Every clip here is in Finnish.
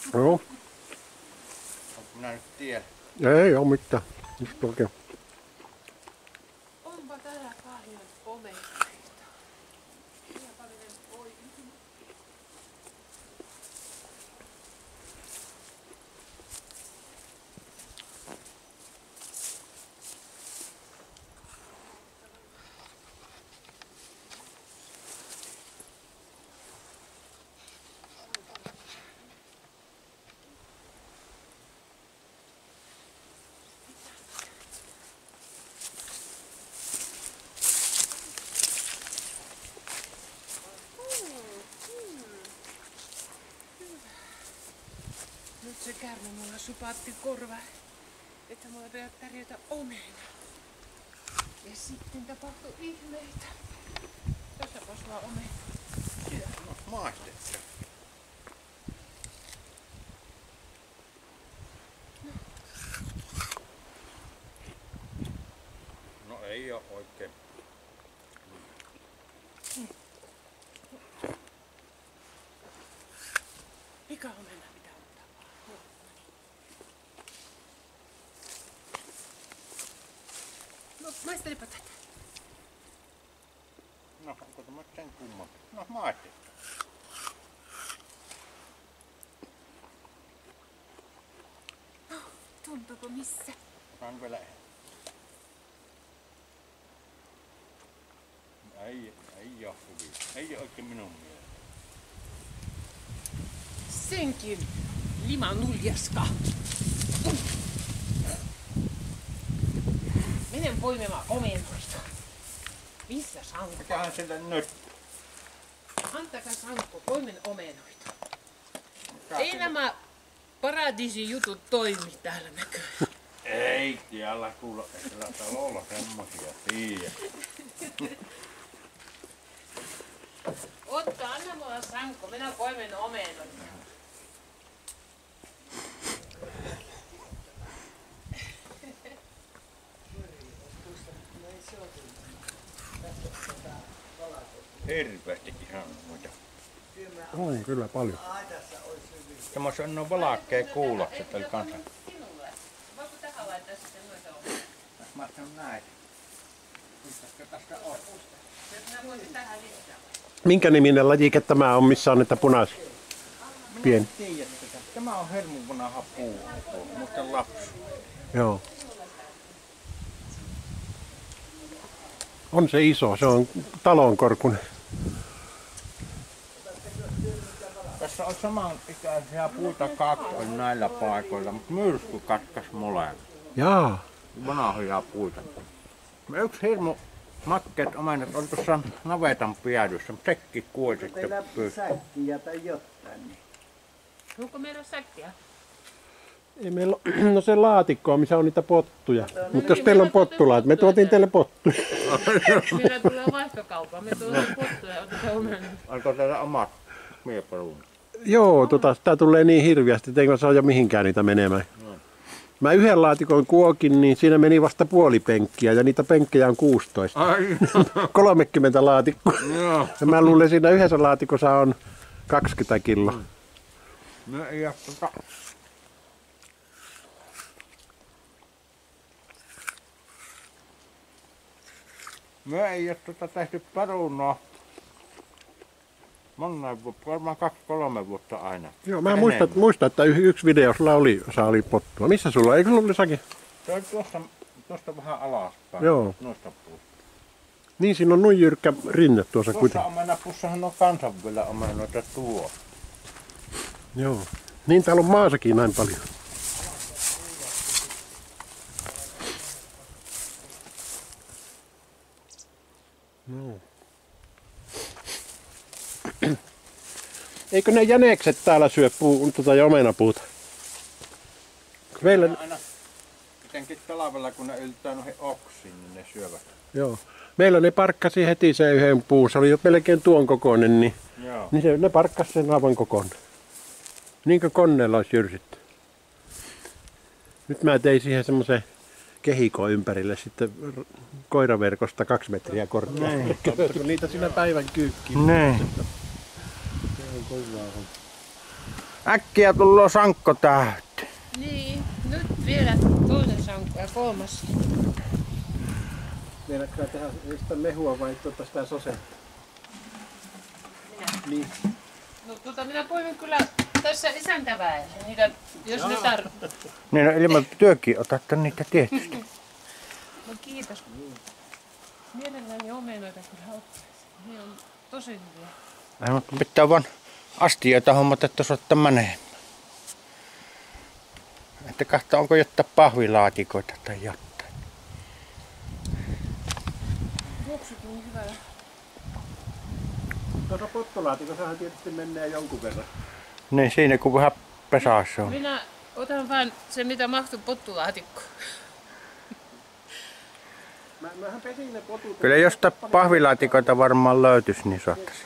Joo. Minä nyt tiedän. Ei oo mitään. Just oikein. Onpa täällä paljon omenaita. Nyt se käärme mulla supatti korvaan, että mulla pitää tarjota omena. Ja sitten tapahtui ihmeitä. Tässäpä sulla omena. No, maistettu. No ei oo oikein. Mikä omena pitää ottaa? No, maistelepa tätä. No onko tämä sen kumman? No maistettu. Tuntuuko missä? Otan vielä. Ei oo hyvin. Ei oo oikein minun mielestä. Senkin limanuljaska. Menen poimimaan omenoita. Missä Sanko? Mikähän sillä nyt? Antakaa Sanko, poimin omenoita. Mikä Ei sillä? nämä paradiisijutut toimi täällä näköjään. Ei täällä kuule, ei täällä talolla semmosia tiedä. Otta, anna mulla Sanko, minä poimin omenoita. Hirveästi ihan muita. On kyllä paljon. Semmoisen on valakkeen kuulokset oli kanssa. Sinulle. Voiko tähän laittaa sitten noita omenoita? Mä sanon näin. Mistäkö tästä on? Minä voisin tähän lisää. Minkä niminen lajike tämä on, missä on niitä punaisia? Pieni. Tiedät tätä. Tämä on hermupunaha puu. Mutta lapsi. Joo. On se iso, se on talonkorkunen. Tässä on samanikäisiä puita kaksi oli näillä paikoilla, mutta myrsky katkas molemmat. Jaa. Vanhoja puita. Yksi hirmu makkeet omenat on tuossa navetan piadussa, mutta sekin kuoli sitten pystyyn. Säkkiä tai jotain. Niin. Onko meillä säkkiä? Ei meillä ole, no se laatikko, missä on niitä pottuja. Mutta jos teillä on pottulaat, me tuotiin teille pottuja. Meillä tulee vaihtokauppaa, me tuomme pottuja ja otetaan omenoita. Onko täällä omat mieparuunat? Joo, sitä tulee niin hirviästi, että ei mä saa jo mihinkään niitä menemään. Mä yhden laatikon kuokin, niin siinä meni vasta puoli penkkiä ja niitä penkkejä on 16. Ai, 30 laatikkoa. joo. Ja mä luulen siinä yhdessä laatikossa on 20 kiloa. No ei oo Me ei ole tehty perunaa. Varmaan 2-3 vuotta aina. Joo, mä muistan, että yksi videossa oli pottua. Missä sulla? Eikö sulla lisääkin? Se on tuosta vähän alaspäin. Joo. Noista puusta. Niin, siinä on noin jyrkkä rinne tuossa Tuossa kuitenkin. omenapussahan on kansan vielä omenoita tuo. Joo. Niin täällä on maassakin näin paljon. No. Eikö ne jänekset täällä syö omenapuuta? Meillä, Aina jotenkin talvella kun ne yltää noihin oksiin, niin ne syövät. joo. Meillä ne parkkasi heti se yhden puun. Se oli jo melkein tuon kokoinen, niin, Joo. niin ne parkkasi sen aivan kokonaan. Niin kuin koneella olisi jyrsitty. Nyt mä tein siihen semmoisen kehikon ympärille sitten koiraverkosta 2 metriä korkea. Kun niitä siinä päivän kyykkiin. Niin. Se on kovaa. Äkkiä tullaan sankko täyteen. Niin, nyt vielä toinen sankko ja kolmas. Meinaatko tehdä sitä mehua vai sitä sosetta? Niin. No minä poimin kyllä tässä isäntäväelle, niitä, jos ne tarvitsee. Niin no ilman työkin otatte niitä tietysti. No kiitos. Mielelläni omenoita kyllä ottaisin. Ne on tosi hyviä. Ai, mutta pitää vaan astioita hommata, että osattaa menemään. Että kahta onko jotain pahvilaatikoita tai jotain. Juoksukin on hyvällä. Tuossa pottulaatikossahan tietysti menee jonkun verran. Niin siinä kun vähän pesaassa on. Minä otan vaan se mitä mahtuu pottulaatikkoon. Mähän pesin ne potut. Kyllä jostain pahvilaatikoita varmaan löytyisi, niin saattaisi.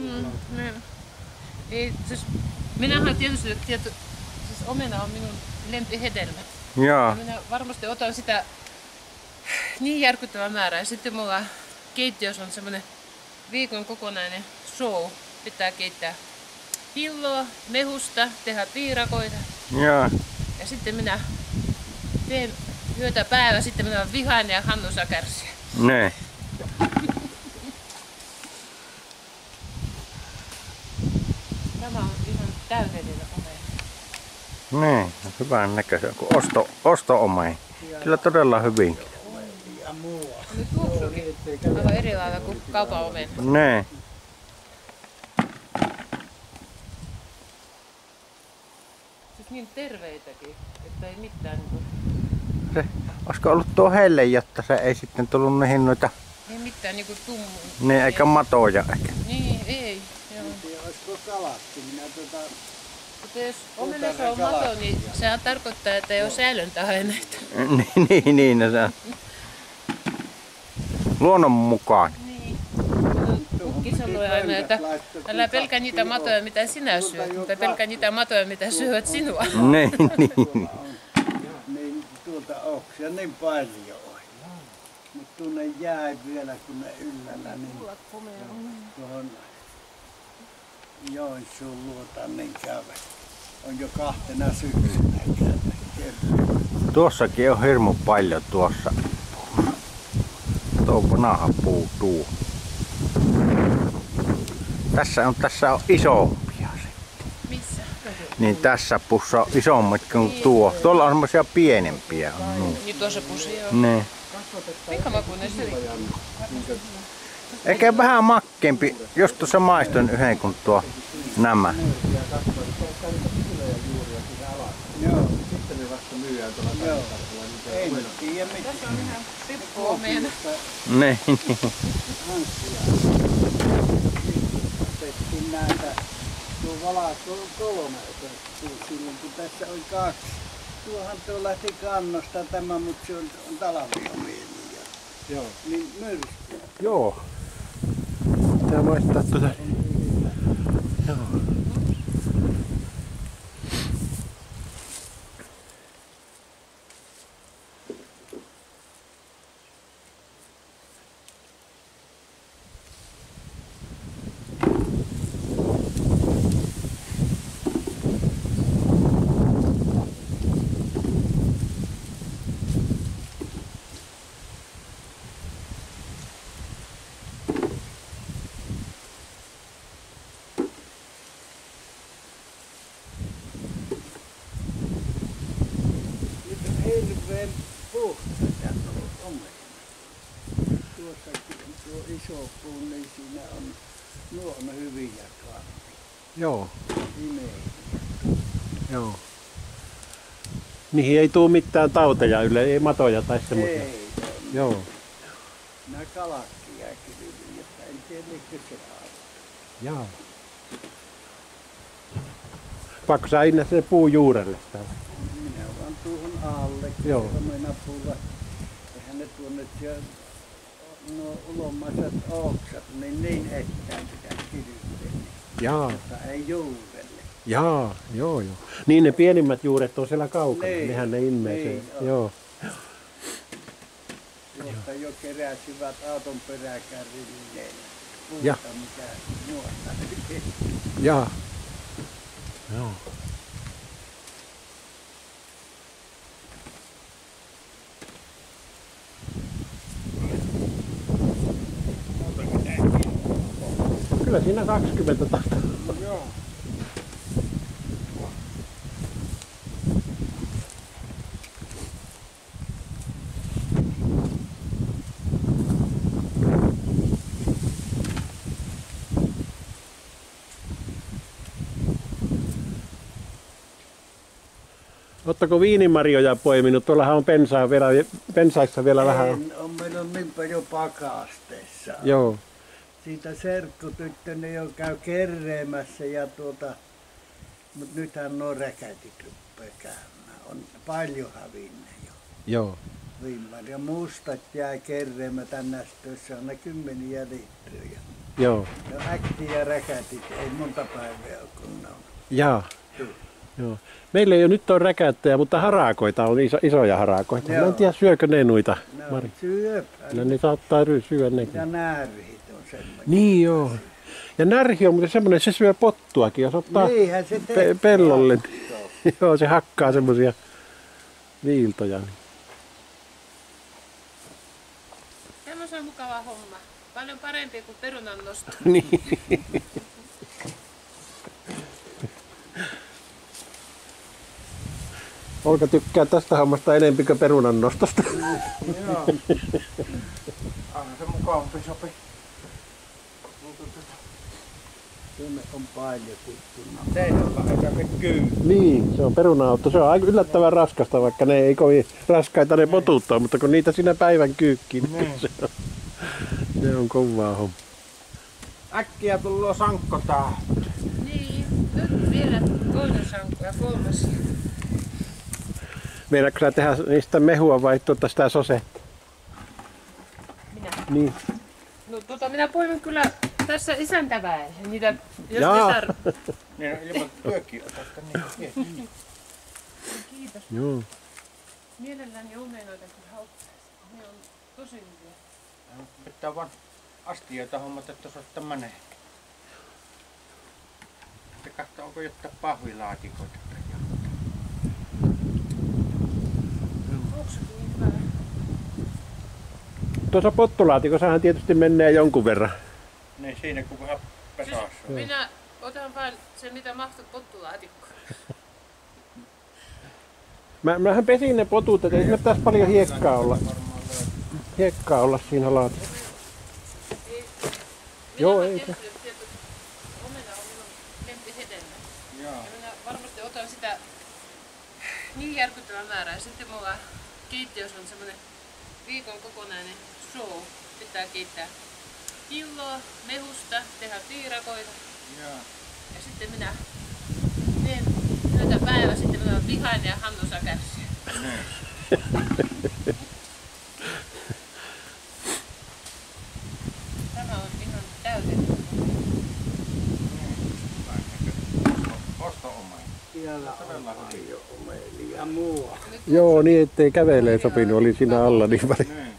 Ei, siis, minähän tietysti, siis omena on minun lempihedelmä. Joo. Ja minä varmasti otan sitä niin järkyttävä määrä. Ja sitten mulla keittiössä on semmoinen viikon kokonainen show. Pitää keittää hilloa, mehusta, tehdä piirakoita. Joo. Ja sitten minä teen yötä päivä, sitten minä olen vihainen ja Hannu saa kärsiä. Ne. Tämä on ihan täydellinen omena. Niin, hyvän näköisen kuin osto-omai. Kyllä todella hyvin. Nyt tuoksuukin aivan eri lailla kuin kaupan omena. Ne. Siis niin terveitäkin, että ei mitään niinku, Se, olisiko ollut tuo helle, jotta se ei sitten tullut niihin noita, ei mitään niinku tummun. niin eikä matoja ehkä. Niin, ei. Joo. Olisiko kalattu? Minä Mutta jos omenassa on mato, niin sehän tarkoittaa, että ei ole säilöntäaineita. niin, se on. Luonnon mukaan. Niin. Kukki sanoi aina, että älä pelkää niitä matoja, mitä sinä syöt, mutta pelkää niitä matoja, mitä syövät sinua. Niin. niin tuolta oksia niin paljon on. Mutta tuonne jäi vielä, kun ne yllällä, niin tuohon Joensuun luota niin käydä. On jo 2 syksynä käynyt. Tuossakin on hirmu paljon tuossa. Tuo vanha puu tuo. Tässä on isompia sitten. Missä? Niin tässä puussa on isommat kuin tuo. Tuolla on semmoisia pienempiä. Niin tuossa pusi joo. Niin. Minkä makuinen se oli? Eikä vähän makkeampi. Just tuossa maistoin yhden kuin tuo nämä. Joo, Sitten ne vasta myydään tuolla joo. Ei nyt tiedä mitään. Tässä on ihan pippuomena. Niin. Otettiin näitä, tuo valakko on 3 otettiin silloin, kun tässä oli 2. Tuohan tuo lähti kannosta tämä, mutta se on talviomieli. Joo. Niin myrsky. Joo. Pitää maistaa tuota. Joo. Hirveän puhtaita tuo omena. Tuossakin on tuo iso puu, niin siinä on hyviä kasveja. Joo. Imeisiä. Joo. Niihin ei tule mitään tauteja ei matoja tai semmoisia. Ei, Joo. nämä kalatkin jää kylviin, jotta en tiedä liekö se auttaa. Jaa. Pakko sä inne sen puun juurelle sitä. Minä vaan tuohon alle, Joo. kun omenapuulla. Eihän ne tuonne siellä, no ulomaiset oksat, niin etään pitää kylviä, Jaa. mutta ei juurelle. Jaa, joo. Niin ne pienimmät juuret on siellä kaukana. Niin, Nehän ne imee niin sen. on. Joo. Tuosta jo keräsivät auton peräkärryilleen Ja. puuta, mikä nuotta. Jaa. Joo. Kyllä siinä 20 tahto. Joo. Ootteko viinimarjoja poiminut? Tuollahan on pensaissa vielä vähän. On meillä on niin paljon pakasteessa. Joo. Siitä serkkutyttönen jo käy kerreemässä ja mutta nythän nuo räkätit rupeaa käymään. On paljon hävinnyt jo. Joo. Viimein. Ja mustat jäi kerreemättä nästöissä aina 10 litraa. Joo. Ja äkkiä räkätit ei monta päivää ole kun ne on. Jaa. Joo. Meillä ei ole nyt ole räkäyttäjä, mutta harakoita on isoja harakoita. Mä en tiedä syökö ne noita. Ne on syöpä. Kyllä ne saattaa syödä nekin. Ja närhit on semmoinen. Niin joo. Ja närhi on muuten semmoinen, se syö pottuakin, jos ottaa Niinhän se tekee. pellolle. Joo, se hakkaa semmoisia viiltoja. Niin. Semmoisen on mukava homma. Paljon parempi kuin perunan nosto. Niin. Olka tykkää tästä hommasta enempi kuin perunan nostosta. Joo. Aina se mukavampi sopi. Tuonne on paljon kuttuna. Seinällä eikä se kyy. Niin, se on peruna-auto. Se on aika yllättävän raskasta, vaikka ne ei kovin raskaita ne potuttaa, mutta kun niitä siinä päivän kyykkiin, niin se on kovaa homma. Äkkiä tullut sankko tää. Niin, nyt vielä toinen sankku ja kolmas. Meinaatko sä tehdä niistä mehua vai sitä sosetta? Minä. Niin. No minä poimin kyllä tässä isäntäväelle. Niitä, jos Jaa. Niin, ilman työkin otatta niin. Kiitos. Joo. Mielelläni omenoitakin haukkaisin. Ne on tosi hyviä. Pitää vaan astioita hommata, että se on tämmönen. Se katsoo, onko jotain pahvilaatikoita. Onko se niin hyvä? Tuossa pottulaatikossahan tietysti menee jonkun verran. Niin siinä kun vähän Siis pesassa. minä otan vain se, mitä mahtuu pottulaatikkoon. Mähän pesin ne potut, että ei siinä pitäisi paljon hiekkaa olla siinä laatikossa. Joo, ei se. Omena on minun lempihedelmä. Joo. Ja minä varmasti otan sitä niin järkyttävän määrää. Ja sitten mulla keittiössä on semmonen viikon kokonainen show. Pitää keittää hilloa, mehusta, tehdä piirakoita. Joo. Ja sitten minä teen yötä päivä, sitten minä olen vihainen ja Hannu saa kärsiä. Tämä on ihan täydellinen. Osto-omainen. Siellä on paljon omelia ja muuta. Joo, niin ettei kävelee sopinut, oli siinä alla niin paljon. Niin.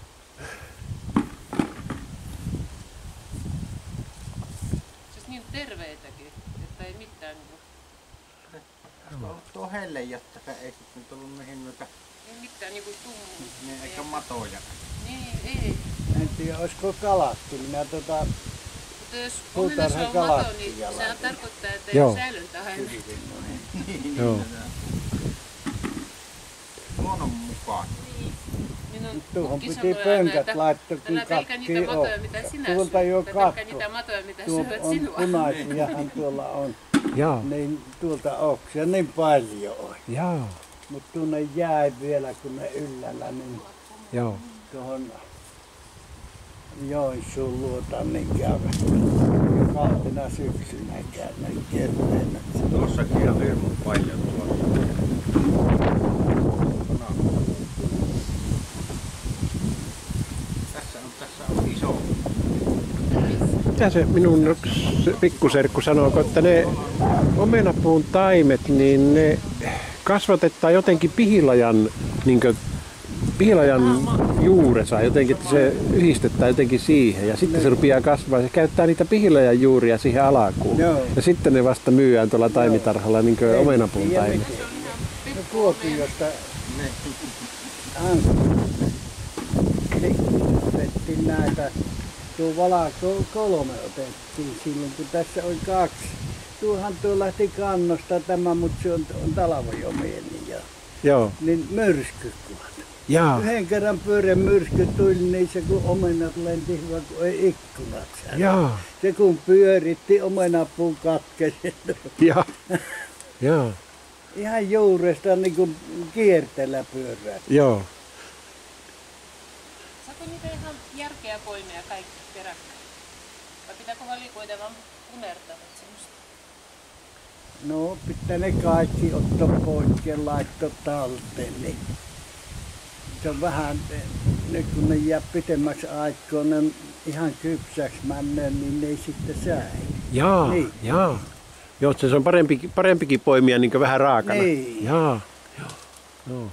Siis niin terveitäkin, että ei mitään niinku, On ollut tuo helle, jotta ei sitten tullut mihin noita, ei mitään niinku tummua. niin eikä matoja. Niin, ei. En tiedä, olisiko kalattu. Minä Mutta jos Puutarha omenassa on mato, kalatti niin jalalla. sehän tarkoittaa, että ei Joo. ole säilöntä aina. Joo. Luonnon mukaan. Niin. Minun tuohon ukki piti sanoi aina, pönkät että laittaa, kun älä pelkää niitä katki matoja, on. mitä sinä Tuolta syöt, jo mutta pelkää katto. niitä matoja, mitä Tuo syövät on sinua. punaisiahan tuolla on. Jaa, Niin tuolta oksia niin paljon on. jaa, Mutta tuonne jäi vielä, kun ne yllällä, niin joo. tuohon Joensuun luotaan niin käyvät. Kahtena syksynä käynyt kerteenä. Tuossakin on hirmu paljon tuolla. Tässä on iso. Mitä se minun yksi pikkuserkku sanoo, että ne omenapuun taimet, niin ne kasvatetaan jotenkin pihilajan, pihilajan juuressa jotenkin, että se yhdistetään jotenkin siihen ja sitten se rupeaa kasvaa. Se käyttää niitä pihilajan juuria siihen alakuun. Joo. Ja sitten ne vasta myyään tuolla taimitarhalla niin kuin omenapuun taimet. No Kuopiosta Antti vetti näitä Tuo valakko 3 otettiin silloin, kun tässä oli 2. Tuohan tuo lähti kannosta tämä, mutta se on talvajomeni. Joo. Niin myrskykuvat. Jaa. Yhden kerran pyörän myrsky tuli niissä, kun omenat lenti hyvä, kun ei ikkunat saada. Jaa. Se kun pyöritti, omenapuu katkesi. Jaa. Jaa. Ihan juuresta niin kuin kierteellä pyörää. Joo. Saako niitä ihan järkeä poimia kaikki peräkkäin? Vai pitääkö valikoida vaan punertavat semmoista? No, pitää ne kaikki ottaa pois ja laittaa talteen. Niin. Se on vähän, nyt kun ne jää pitemmäksi aikaa, ne on ihan kypsäksi menneen, niin ne ei sitten säily. Jaa. Niin. Jaa. Joo, se on parempikin poimia niin vähän raakana. Niin. Jaa. Joo.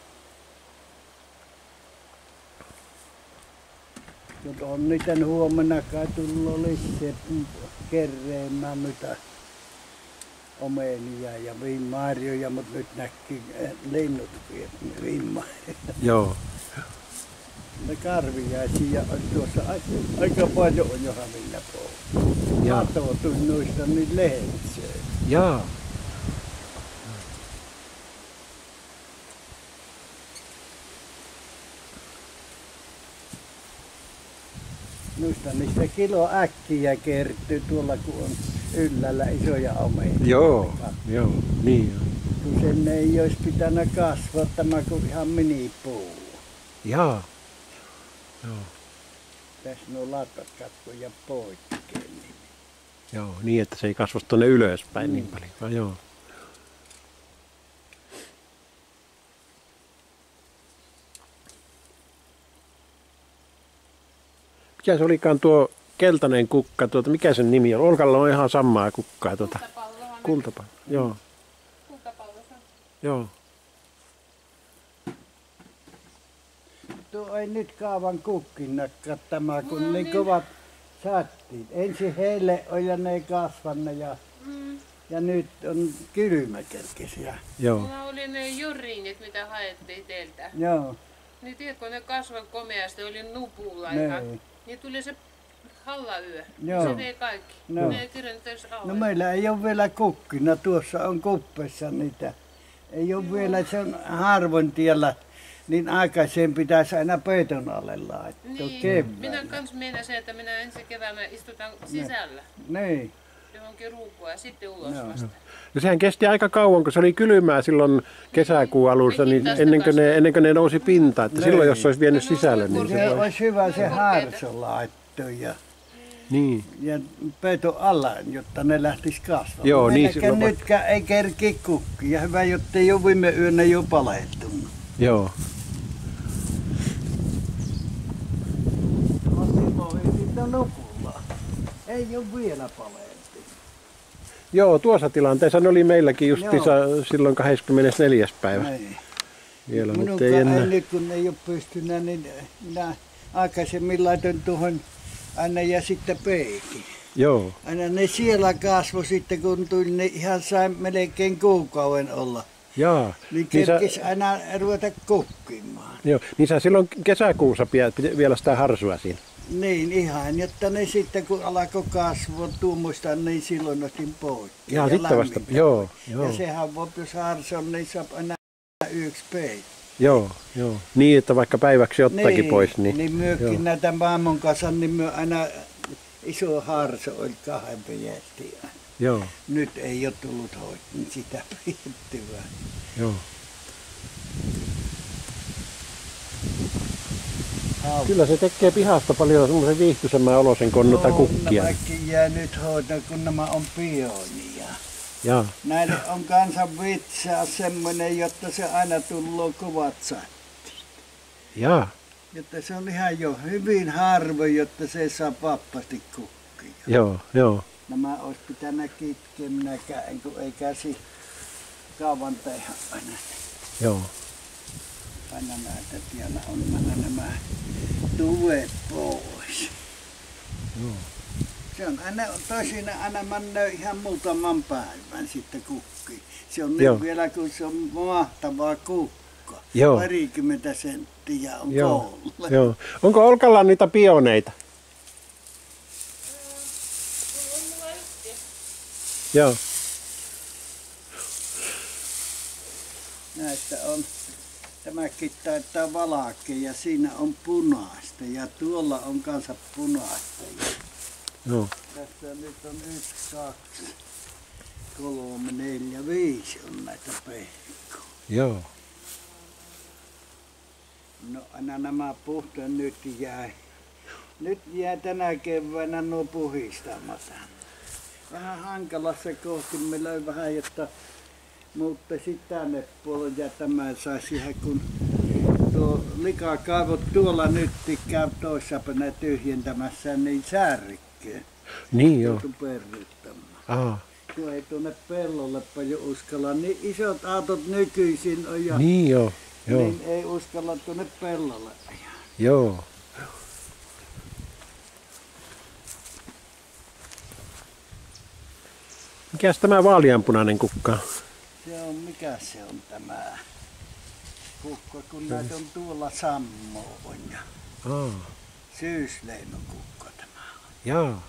Mutta on niitä huomenna kai tullut lisää kerreemään mitä omenia ja viinmarjoja, mutta nyt näkyy linnut viinmarjoja. Joo. Ne karviaisia on tuossa aika paljon on jo hävinnä pois. Jaa. Katotui noista niin lehtsöön. Jaa. Noista niistä kilo äkkiä kertyy tuolla, kun on yllällä isoja omenia. Joo. Joo. Niin joo. Kun sen ei olisi pitänyt kasvaa tämä kuin ihan minipuu. Jaa. Joo. Tässä nuo latat katkoja poikki. Niin. Joo, niin että se ei kasva tuonne ylöspäin niin paljon. No, joo. Mikä se olikaan tuo keltainen kukka, mikä sen nimi on? Olkalla on ihan samaa kukkaa. Kultapallo. Joo. Kultapallo se on. Joo. Tuo ei nyt kaavan kukkinnakaan tämä, kun niin kovat sattiin. Ensin heille on ja ne ei kasvanut ja nyt on kylmäkerkisiä. Joo. Mulla oli ne jyringit, mitä haettiin teiltä. Joo. Niin tiedätkö, ne kasvoi komeasti, oli nupulla Ne. ihan. Niin tuli se hallayö. Joo. Se vei kaikki. No. Ne ei kirjannut edes No auki. meillä ei ole vielä kukkina, tuossa on kuppessa niitä. Ei ole vielä, se on harvoin tiellä, niin aikaiseen pitäisi aina peiton alle laittaa Niin, keväällä. minä kans meinasin, että minä ensi keväänä istutaan sisällä Niin. johonkin ruukua ja sitten ulos Joo. vasta. No sehän kesti aika kauan, kun se oli kylmää silloin kesäkuun alussa, niin Hitaasti ennen kuin ne nousi pintaan. Että silloin jos se olisi vienyt No, sisälle, niin se Se voi... olisi hyvä se korkeita. harso laittaa Niin. ja peiton alla, jotta ne lähtis kasvamaan. Joo, niin Meilläkään silloin nytkään ei kerki kukkia. Hyvä, jotta ei ole viime yönä jo palehtunut. Joo. No silloin ei siitä nukulla. Ei ole vielä palehtunut. Joo, tuossa tilanteessa ne oli meilläkin justiinsa silloin 24. päivä Niin. vielä, mutta Minunkaan ei enää. nyt kun ei ole pystynyt, niin minä aikaisemmin laitoin tuohon aina ja sitten peikin. Joo, Aina ne siellä kasvoi sitten, kun tuli, ne ihan sai melkein kuukauden olla. jaa. Niin Niin sä, kerkis aina ruveta kukkimaan. joo, niin sä silloin kesäkuussa piti vielä sitä harsua siinä. Niin ihan, jotta ne sitten kun alkoi kasvaa tuommoista, niin silloin otin pois. Jaa, sitten vasta, lämmintä. joo, joo, Ja sehän voi, jos harson, niin saa aina yksi peit. joo, joo. Niin, että vaikka päiväksi ottaakin pois, niin, niin myöskin joo. näitä maamon kanssa, niin myö aina iso harso oli 2 pejästi. Joo, Nyt ei ole tullut hoitaa sitä piettyä. joo. Kyllä se tekee pihasta paljon semmoisen viihtyisemmän olosen kuin noita kukkia. Nämäkin jää nyt hoitaa, kun nämä on pionia. Jaa, Näille on kanssa vitsaa semmoinen, jotta se aina tulee kovat satti. jaa, Jotta se on ihan jo hyvin harvoin, jotta se saa vapaasti kukkia. joo, joo, Nämä olisi pitänyt kitkeä minäkään, kun ei käsi kauan tehdä aina. joo. Aina näitä siellä on nämä tuvet pois. Joo. Se on aina, toisinaan aina menee ihan muutaman päivän sitten kukki. Se on Joo. niin vielä, kun se on mahtava kukka. Joo. Parikymmentä senttiä on Joo, koolla. joo. Onko Olkalla niitä pioneita? Joo. Näistä on, tämäkin taitaa valakea ja siinä on punaista ja tuolla on kanssa punaista. Joo. Tässä nyt on 1, 2, 3, 4, 5 on näitä pehkoja. Joo. No aina nämä puhtaan nyt jäi. Nyt jää tänä keväänä nuo puhistamatta. Vähän hankalassa kohti me löin vähän, jotta muuttaisin tänne puolelle ja tämän saisi ihan kun tuo likakaivot tuolla nyt käy toissapäivänä tyhjentämässä niin särkkeen. Niin joo. Joutu perryttämään. Aha. Tuo ei tuonne pellolle paljon uskalla. Niin isot autot nykyisin on ja Niin joo. Joo. niin ei uskalla tuonne pellolle ajaa. Joo. Mikäs tämä vaaleanpunainen kukka? Se on, mikä se on tämä kukka, kun näitä on tuolla sammoo on ja syysleinokukka tämä on. Jaa.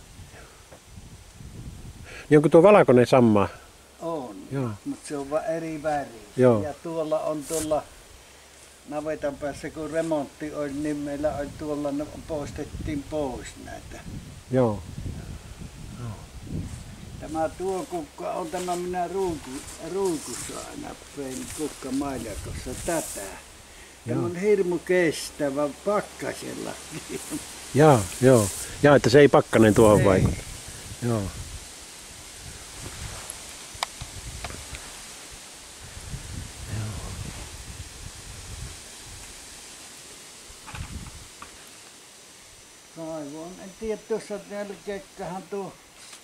Niin onko tuo valkoinen samma? On, Joo. mutta se on vaan eri väri. Joo. Ja tuolla on tuolla navetan päässä, kun remontti oli, niin meillä oli tuolla, poistettiin pois näitä. Joo. Tämä tuo kukka on tämä minä ruukussa aina pein kukkamailakossa tätä. Tämä on hirmu kestävä pakkasella. Jaa, joo. Jaa, että se ei pakkanen tuohon vaikuta. Joo. Kaivo on, en tiedä, tuossa kekkahan tuo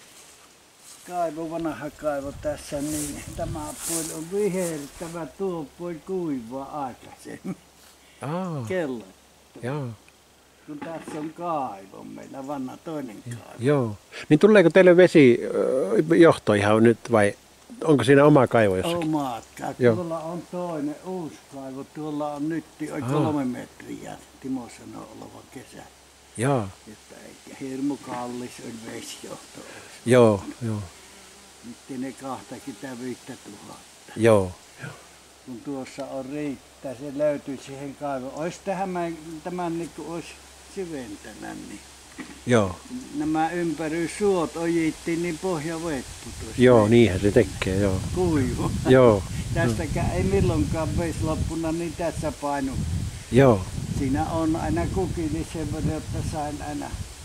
kaivo, vanha kaivo tässä, niin tämä puoli on vihertävä, tuo puoli kuivaa aikaisemmin. Kello. Joo. Kun tässä on kaivo, meillä vanha toinen kaivo. Joo. Niin tuleeko teille vesijohto ihan nyt vai onko siinä oma kaivo jossakin? Omat. Joo. Tuolla on toinen uusi kaivo, tuolla on nyt 3 metriä, Timo sanoi olevan kesä. Joo. Että eikä hirmu kallis oli vesijohto. Joo, joo. Nyt ne 25 000. Joo. Kun tuossa on riittää, se löytyy siihen kaivoon. Olisi tämän niin kuin olisi syventänyt, niin Joo. nämä suot ojittiin, niin pohjavedet putosi. Joo, niinhän se tekee, joo. Kuivu. Joo. Tästäkään ei milloinkaan vesi loppuna, niin tässä painu. Joo. Siinä on aina kukili sen verran, että sain aina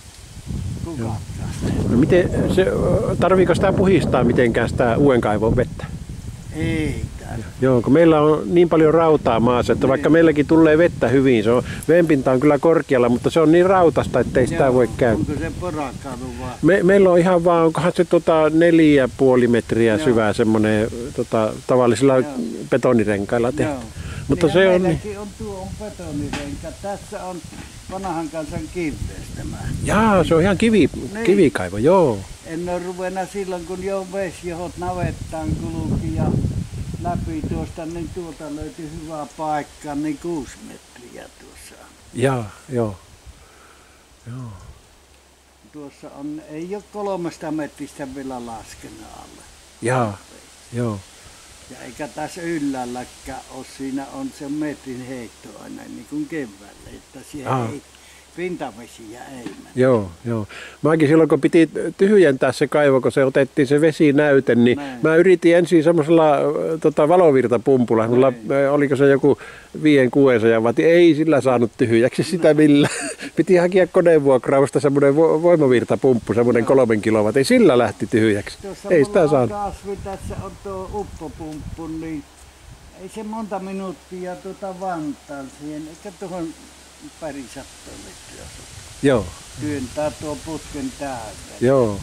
kukattaa. No miten se, tarviiko sitä puhistaa mitenkään sitä uuden kaivon vettä? Ei. Joo, kun meillä on niin paljon rautaa maassa, että vaikka meilläkin tulee vettä hyvin, vedenpinta on kyllä korkealla, mutta se on niin rautasta, ettei sitä voi käyttää. Onko se porakaivu vaan? Meillä on ihan vaan, onkohan se 4,5 metriä syvää semmoinen tavallisilla betonirenkailla tehty. Joo. Mutta ja se on meilläkin on tuo on betonirenka. Tässä on vanhan kansan kivestämä. Jaa, se on ihan kivikaivo, joo. En ole ruvennut silloin, kun jo vesijohot navettaan kulki ja läpi tuosta, niin tuolta löytyi hyvä paikka, niin 6 metriä tuossa. Jaa, joo. Joo. Tuossa on, ei ole 3 metristä vielä laskenut alle. Jaa, joo. Ja eikä tässä yllälläkään ole, siinä on se metrin heitto aina niin kuin keväällä, että siellä ei pintavesiä ei mene. Joo, joo. Mäkin silloin kun piti tyhjentää se kaivo, kun se otettiin se vesinäyte, niin mä yritin ensin semmoisella valovirtapumpulla, oliko se joku 500-600 vatti, ei sillä saanut tyhjäksi sitä millään. Piti hakea konevuokrausta semmoinen voimavirtapumppu, semmoinen 3 kilowatt, ei sillä lähti tyhjäksi. Tuossa ei sitä saanut. Kasvi, tässä on tuo uppopumppu, niin ei se monta minuuttia Vantaan siihen, eikä tuohon pari sattua litraa. Joo. Työntää tuo putken täyteen. Joo.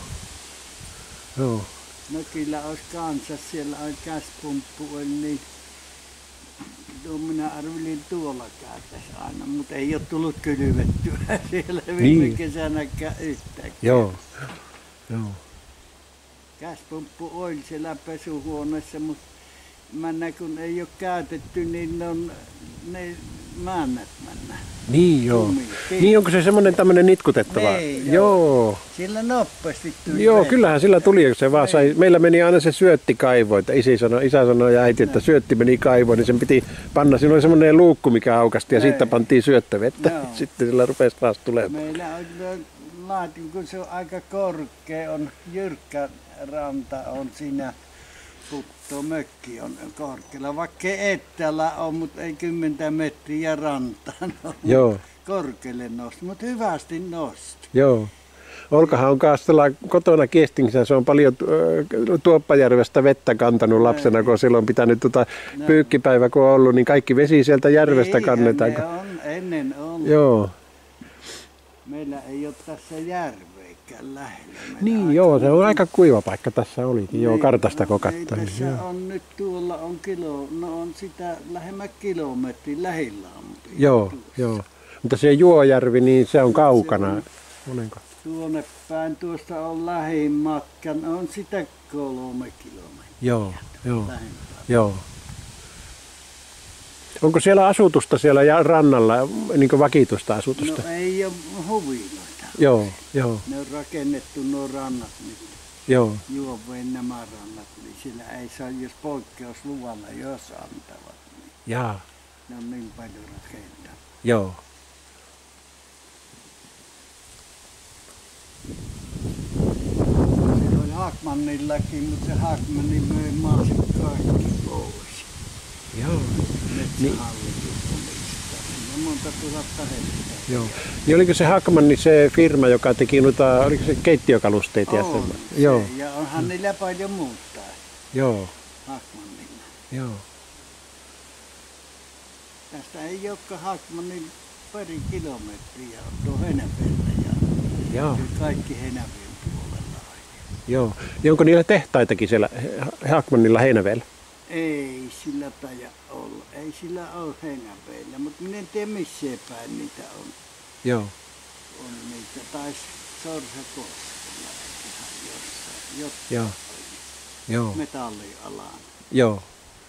Joo. Mökillä olisi kanssa, siellä on käspumppu, niin tuo minä arvelin tuolla käytäisi aina, mutta ei ole tullut kylvettyä siellä viime kesänäkään yhtään. Joo. Joo. Käspumppu oli siellä pesuhuoneessa, mutta kun ei ole käytetty, niin ne mäännät mennä. Niin joo. Lumi. Niin onko se semmoinen tämmöinen nitkutettava? Niin, joo. Sillä nopeasti tuli. Joo, vesi. kyllähän sillä tuli, kun se vaan sai. Meillä meni aina se syötti kaivoon, että isä sanoi ja äiti, että syötti meni kaivoon, niin sen piti panna. Siinä oli semmoinen luukku, mikä aukasti ja siitä pantiin syöttövettä. Joo. Sitten sillä rupesi taas tulemaan. Meillä on laatin, kun se on aika korkea, on jyrkkä ranta, on siinä putto mökki on korkealla. Vaikka ei etäällä on, mutta ei 10 metriä rantaan ole. Joo. Korkealle nosti, mutta hyvästi nosti. Joo. Olkahan on kaastella kotona Kiestingissä, se on paljon Tuoppajärvestä vettä kantanut lapsena, kun silloin on pitänyt pyykkipäivä kun on ollut, niin kaikki vesi sieltä järvestä kannetaan. Ennen on. Joo. Meillä ei ole tässä järveikään lähellä. Niin joo, se on aika kuiva paikka tässä olikin, joo, kartasta kun Ei katsoin. tässä on nyt tuolla on on sitä lähemmä kilometrin lähellä on. Mutta Joo, joo. Mutta se Juojärvi, niin se on kaukana. Monenko? Tuonne päin tuosta on lähin matka, on sitä 3 kilometriä. Joo, joo, Lähempää. joo. Onko siellä asutusta siellä rannalla, niin kuin vakituista asutusta? No ei ole huviloita. Joo, joo, Ne on rakennettu nuo rannat nyt. joo, Juoveen nämä rannat, niin sillä ei saa, jos poikkeusluvalla, jos antavat, niin jaa, ne on niin paljon rakentaa. joo. Se oli Haakmannillakin, mutta se Haakmanni möi maansa kaikki pois. Joo, Metsähallitus omistaa. Siinä on monta tuhatta hehtaaria. joo. Niin oliko se Hackman se firma, joka teki noita, oliko se keittiökalusteita? ja On semmoista? se, Joo, ja onhan niillä paljon muuttaa joo, Haakmanilla. joo. Tästä ei olekaan Haakmanin pari kilometriä on tuo Heinävellä ja Joo, kyllä kaikki Heinävien puolella on. joo. Ja onko niillä tehtaitakin siellä Hackmanilla Heinävedellä? Ei sillä taida olla. Ei sillä ole Heinävedellä, mutta minä en tiedä missä päin niitä on. Joo, On niitä, tai Sorsakoskella ihan jossain, jotta joo, joo, metallialaan. joo.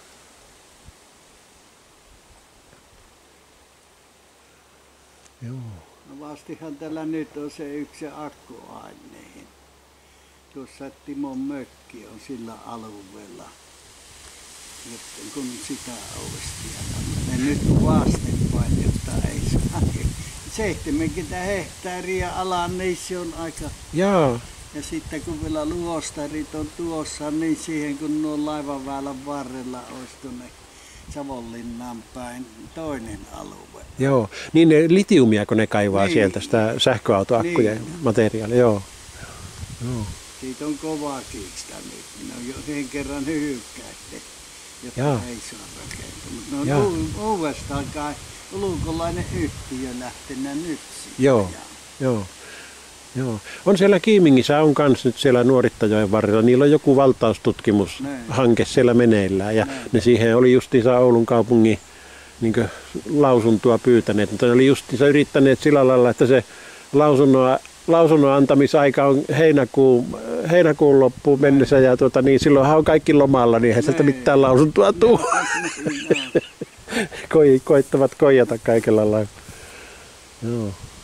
Joo. No vastihan tällä nyt on se yksi akkuaineen. Tuossa Timon mökki on sillä alueella, jotta kun sitä ovestia ne nyt vastinpäin, jotta ei saa. 70 hehtaaria alan, niin se on aika. Jaa, Ja sitten kun vielä luostarit on tuossa, niin siihen kun nuo laivaväylän varrella olisi tuonne Savonlinnaan päin toinen alue. joo. Niin ne litiumia, kun ne kaivaa Niin. sieltä sitä sähköautoakkuja Niin. materiaalia, joo. Joo, Siitä on kovaa kiikstä nyt. Ne on jo yhden kerran hyykkäitte, jotta Jaa. ei saa rakentaa. Mutta ne Jaa. on uudestaan kai ulkolainen yhtiö lähtenyt nyt siitä. Joo. joo. Joo. On siellä Kiimingissä on kans nyt siellä Nuorittajoen varrella. Niillä on joku valtaustutkimushanke siellä meneillään. Ja ne siihen oli justiinsa Oulun kaupungin niin lausuntoa pyytäneet. Mutta ne oli justiinsa yrittäneet sillä lailla, että se lausunnon antamisaika on heinäkuun loppuun mennessä. Ja niin silloinhan on kaikki lomalla, niin eihän sieltä mitään lausuntoa tule. Koittavat koijata kaikella lailla. Joo.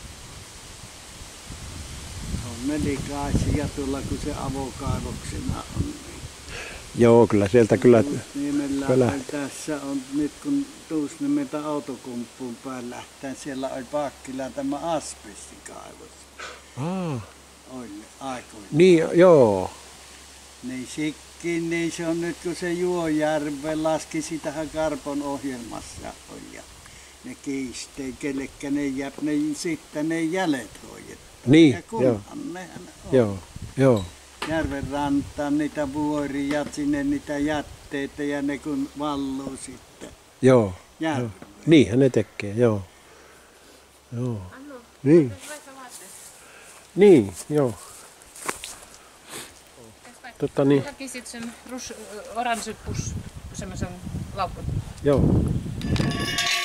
On nelikaisia tuolla, kun se avokaivoksena on. Niin. Joo, kyllä sieltä kyllä. Niemellä kyllä. tässä on nyt kun Tuusniemeltä autokumppuun päin lähtään, siellä oli Pakkila tämä asbestikaivos. Oli aikoina. Niin, joo. Niin sikkiin, niin se on nyt kun se Juojärve laski sitähän Karpon ohjelmassa on ja ne kiistei, kellekä ne jää, sitten ne jäljet hoidetaan. Niin, ja kunhan nehän on. Joo, joo. Järven rantaan niitä vuoria, sinne niitä jätteitä ja ne kun valluu sitten Joo. järveen. Niinhän ne tekee, joo. Joo. Annu, Niin, laita vaatteet. niin, joo. Niin, Hakisit sen oranssit semmoisen laukun. joo.